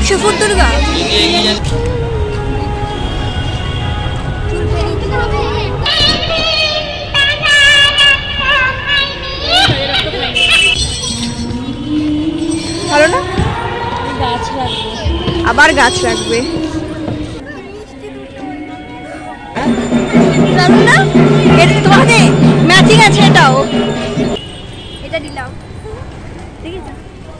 100 foot Durga. ভালো না? গাছ লাগবে, আবার গাছ লাগবে। জানো না এটা তোমাকে ম্যাচিং আছে, এটাও এটা দিলাম। ঠিক আছে,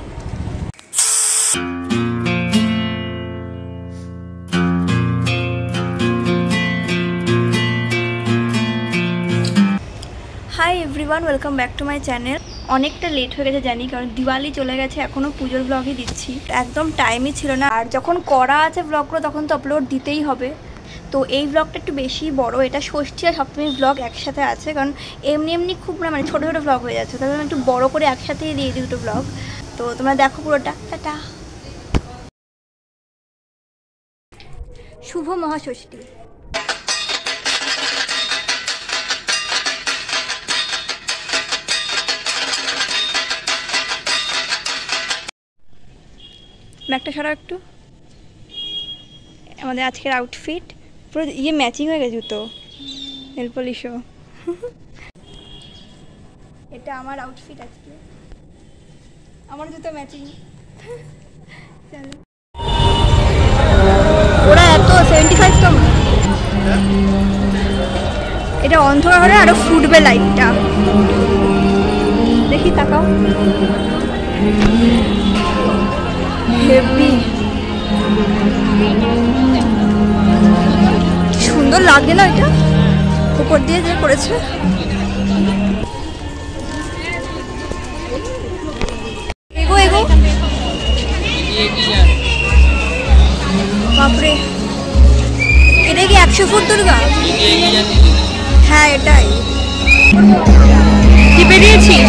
hi everyone, welcome back to my channel. অনেকটা লেট হয়ে গেছে জানি, কারণ দিওয়ালি চলে গেছে, এখনও পুজোর ব্লগই দিচ্ছি। একদম টাইমই ছিল না, আর যখন করা আছে ব্লগগুলো তখন তো আপলোড দিতেই হবে। তো এই ব্লগটা একটু বেশি বড়, এটা ষষ্ঠী আর সপ্তমী ব্লগ একসাথে আছে, কারণ এমনি খুব মানে ছোটো ছোটো ব্লগ হয়ে যাচ্ছে, তাহলে আমি একটু বড় করে একসাথেই দিয়ে দিই দুটো ব্লগ। তো তোমরা দেখো পুরোটা। টাটা। শুভ মহাষষ্ঠী। ব্যাগটা সরাও একটু। আমাদের আজকের আউটফিট পুরো ম্যাচিং হয়ে গেছে, জুতো নেল পলিশও। এটা আমার আউটফিট আজকে, আমার জুতো ম্যাচিং। ওরা এত 75 তো। এটা অন্ধকার হলে আরো ফুটবে লাইটটা, দেখি তাকাও। হেভি সুন্দর লাগে না এটা, উপর দিয়ে যে করেছে। এগো এগো, বাপরে এটা কি 100 ফুট দুর্গা? হ্যাঁ এটাই। কি বেরিয়েছিস?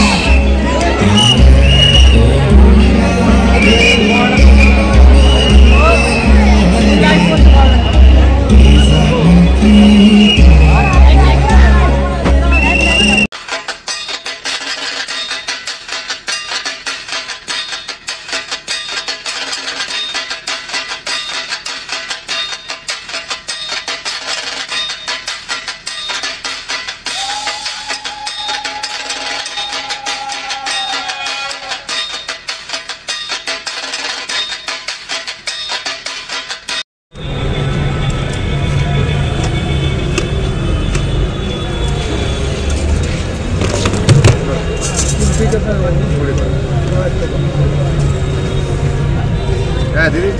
হ্যাঁ দিদি,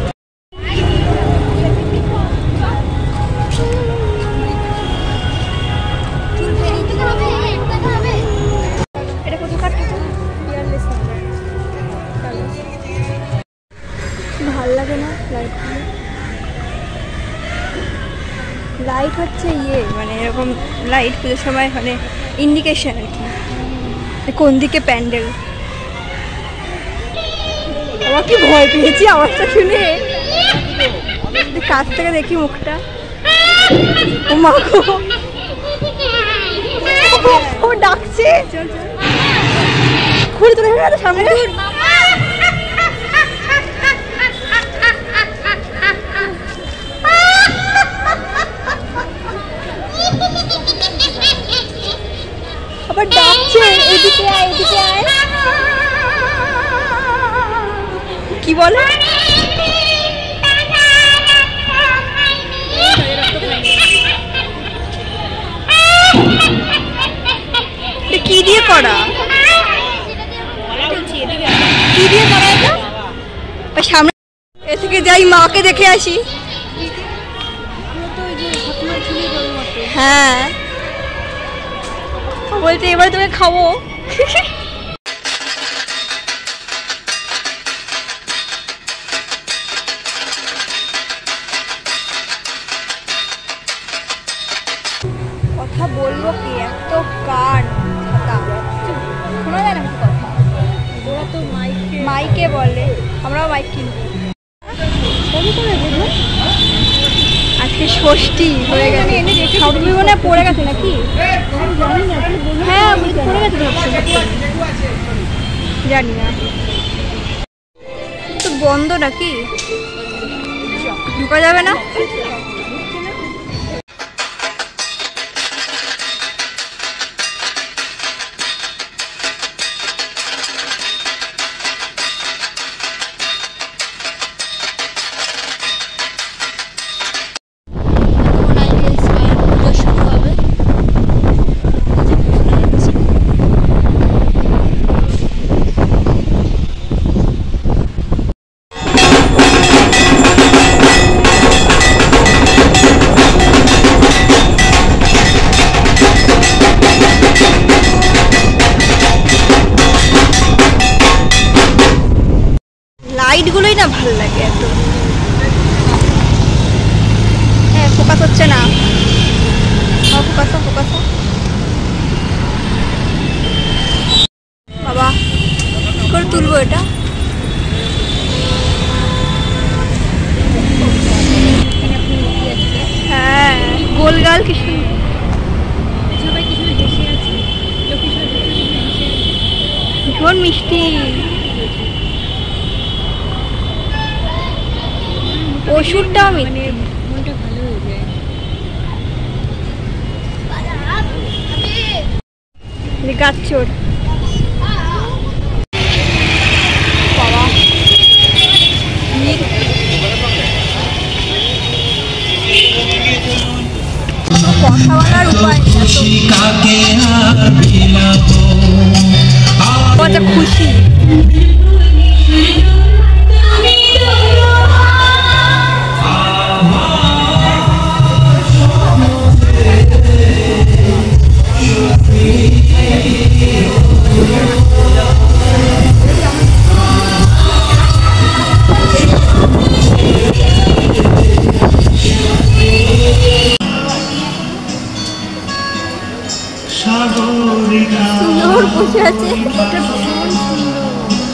ভাল লাগে না লাইট? লাইট হচ্ছে মানে এরকম লাইট পুজোর সময় মানে ইন্ডিকেশন আর কি, কোন দিকে প্যান্ডেল। আমার কি ভয় পেয়েছি আওয়াজটা শুনে, কাছ থেকে দেখি মুখটা। ও মা গো, ও ডাকছে। ঘুরে তো দেখা সামনে। আবার ডাকছে, এদিকে আয় এদিকে আয়। কি বলে? কি দিয়ে করা? কি দিয়ে করা এটা? সামনে এ থেকে যাই, মাকে দেখে আসি। হ্যাঁ বলতে এবার তোকে খাবো। কথা বলবো কি, এত কান শোনা যায় না কথা। ওরা তো মাইকে বলে, আমরাও মাইক কিনবো। আজকে ষষ্ঠী হয়ে গেছে, সবই মনে পড়ে গেছে নাকি? হ্যাঁ পড়ে গেছে, জানি না। তো বন্ধ নাকি? ঢোকা যাবে না? লাইটগুলোই না ভালো লাগে এত। হ্যাঁ, ফোকাস হচ্ছে না। Focus focus. বাবা কি করে তুলবো এটা? হ্যাঁ, গোলগাল কি সুন্দর। সবাই কি সুন্দর হেসে আছে, ভীষণ মিষ্টি। ওষুধটাও মানে মনটা ভালো হয়ে যায়। গাছচোর বাবা, কথা বলার উপায় কত খুশি। সুন্দর বসে আছে, এটা ভীষণ সুন্দর।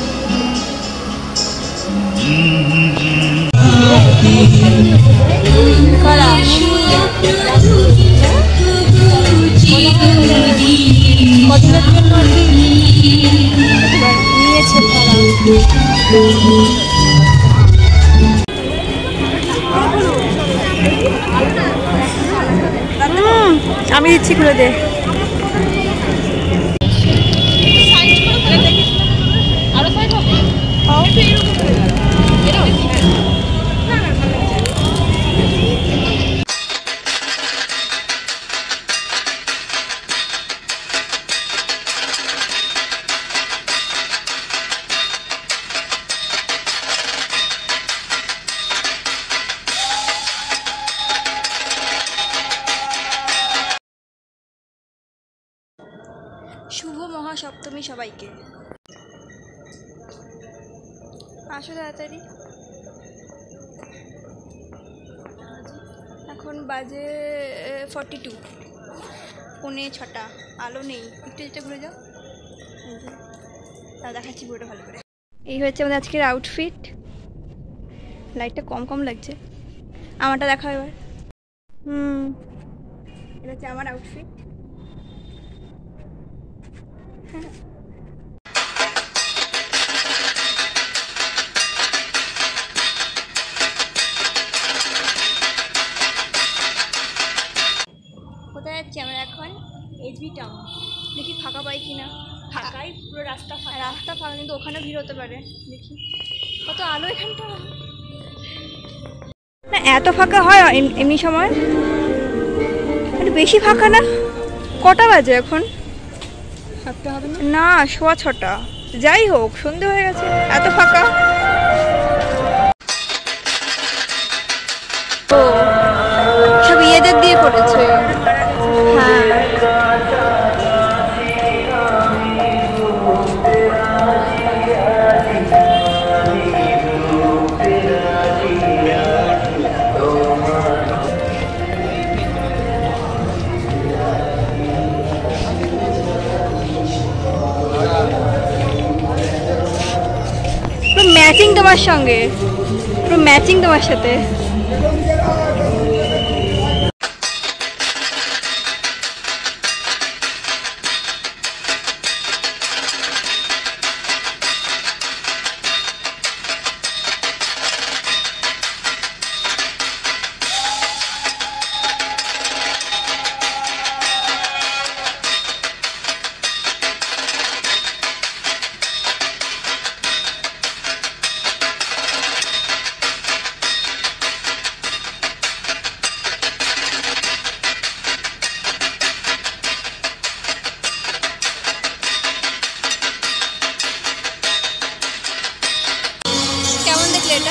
কদিনের জন্য নিয়েছে আমি দিচ্ছি, খুলে দে। শুভ মহাসপ্তমী সবাইকে। আসো তাড়াতাড়ি। এখন বাজে 42, 6:45। আলো নেই, একটু যেটা ঘুরে যাও। তা দেখাচ্ছি পুরোটা ভালো করে। এই হচ্ছে আমাদের আজকের আউটফিট। লাইটটা কম কম লাগছে, আমারটা দেখা এবার। এটা হচ্ছে আমার আউটফিট। কোথায় যাচ্ছি আমরা এখন? SB town. দেখি ফাঁকা পাই কিনা। ফাঁকাই, পুরো রাস্তা ফাঁকা। রাস্তা ফাঁকা, কিন্তু ওখানে ভিড় হতে পারে। দেখি কত আলো এখানটা। না এত ফাঁকা হয় এমনি সময়? একটু বেশি ফাঁকা না? কটা বাজে এখন? 7টা হবে না? না, 6:15। যাই হোক, সন্ধে হয়ে গেছে, এত ফাঁকা। ও সব ইয়েদের দিয়ে করেছে। হ্যাঁ, ম্যাচিং তোমার সঙ্গে, পুরো ম্যাচিং তোমার সাথে। এটা?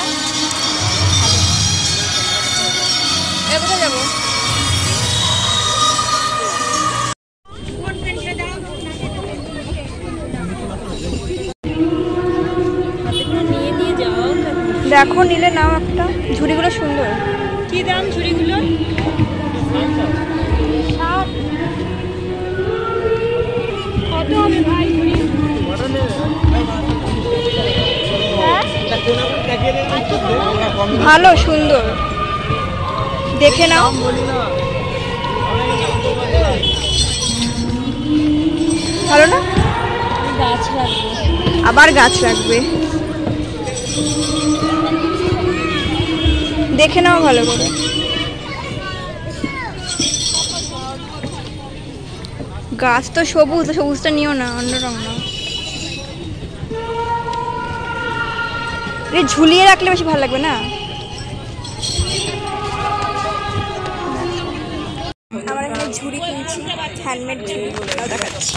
কোথায় যাবো? দেখো নিলে নাও একটা। ঝুড়িগুলো সুন্দর। কি দাম ঝুড়িগুলো? কত হবে ভাই ঝুড়ি? ভালো সুন্দর, দেখে নাও। ভালো না? গাছ লাগবে, আবার গাছ লাগবে, দেখে নাও ভালো করে। গাছ তো সবুজ, সবুজটা নিও না, অন্য রঙ নাও। ঝুলিয়ে রাখলে বেশি ভালো লাগবে না? আমরা এখানে ঝুড়ি কিনছি, হ্যান্ডমেড ঝুড়ি দেখাচ্ছি।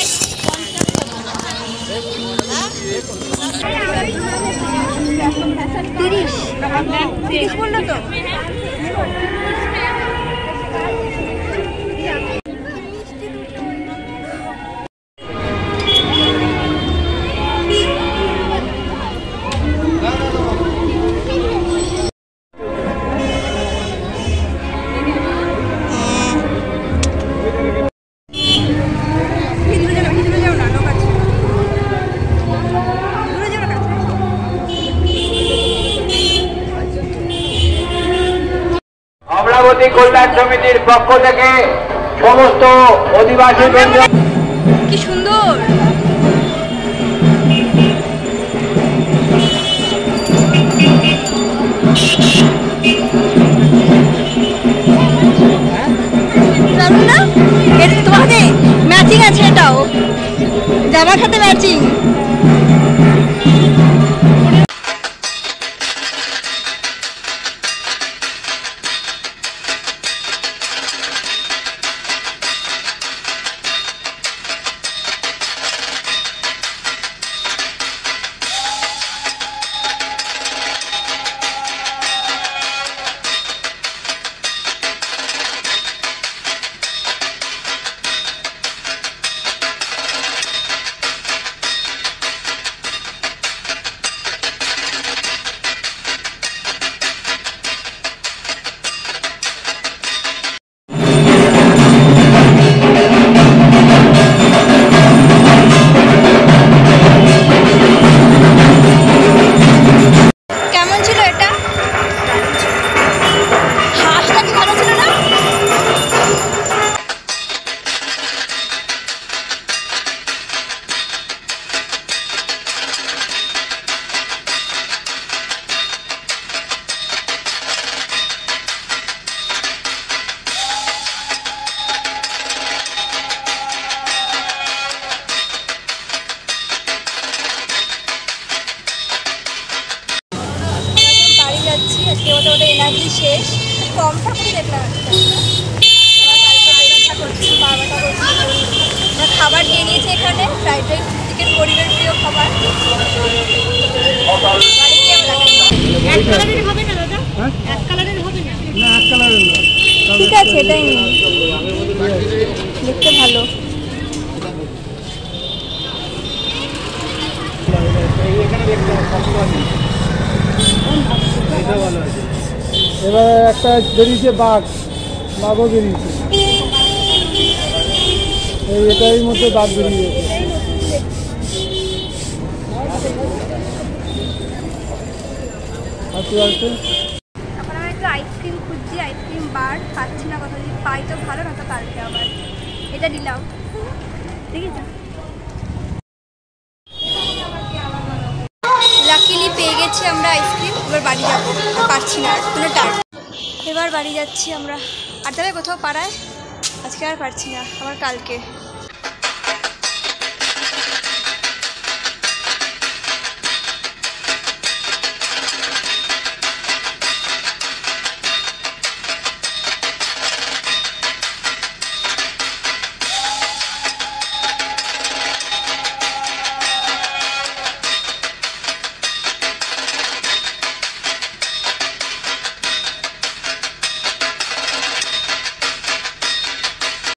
30 বললো তো। অমরাবতী কল্যাণ সমিতির পক্ষ থেকে সমস্ত অধিবাসী কি সুন্দর। না এটা তোমাদের ম্যাচিং আছে, এটাও জামার সাথে ম্যাচিং। এনার্জি শেষ, কম ঠাকুরই দেখলাম। খাবার নিয়ে নিয়েছে এখানে, ফ্রাইড রাইস চিকেন, গরিবের প্রিয় খাবার। ঠিক আছে, এটাই নিন, দেখতে ভালো। এবার একটা বেরিয়েছে বাঘও বেরিয়েছে, এটার মধ্যে বাঘ বেরিয়ে গেছে। এখন আমি একটু আইসক্রিম খুঁজছি, আইসক্রিম বার পাচ্ছি না, কথা যদি পাই তো ভালো, না তো কালকে আবার এটা নিলাম। ঠিক আছে, লাকিলি পেয়ে গেছি আমরা আইসক্রিম। এবার বাড়ি যাবো, পারছি না কোনো টার্ট। এবার বাড়ি যাচ্ছি আমরা। আর তবে কোথাও পাড়ায় আজকে আর পারছি না, আবার কালকে।